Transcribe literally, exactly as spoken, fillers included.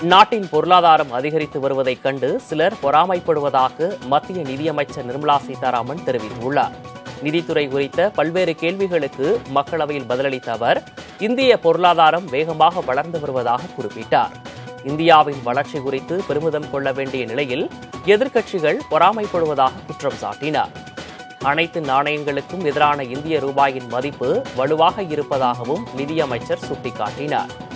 நாட்டின் பொருளாதாரம் அதிகரித்து வருவதைக் கண்டு சிலர் பொறாமைப்படுவதாக மத்திய நிதியமைச்சர் நிர்மலா சீதாராமன் தெரிவித்துள்ளார். நிதித்துறை குறித்த பல்வேறு கேள்விகளுக்கு மக்களவையில் பதிலளித்த அவர், இந்திய பொருளாதாரம் வேகமாக வளர்ந்து வருவதாக குறிப்பிட்டார். இந்தியாவின் வளர்ச்சி குறித்து பெருமிதம் கொள்ள வேண்டிய நிலையில் எதிர்க்கட்சிகள் பொறாமைப்படுவதாக குற்றம் சாட்டினார். அனைத்து நாணயங்களுக்கும் எதிரான இந்திய ரூபாயின் மதிப்பு வலுவாக இருப்பதாகவும் நிதியமைச்சர் சுட்டிக்காட்டினார்.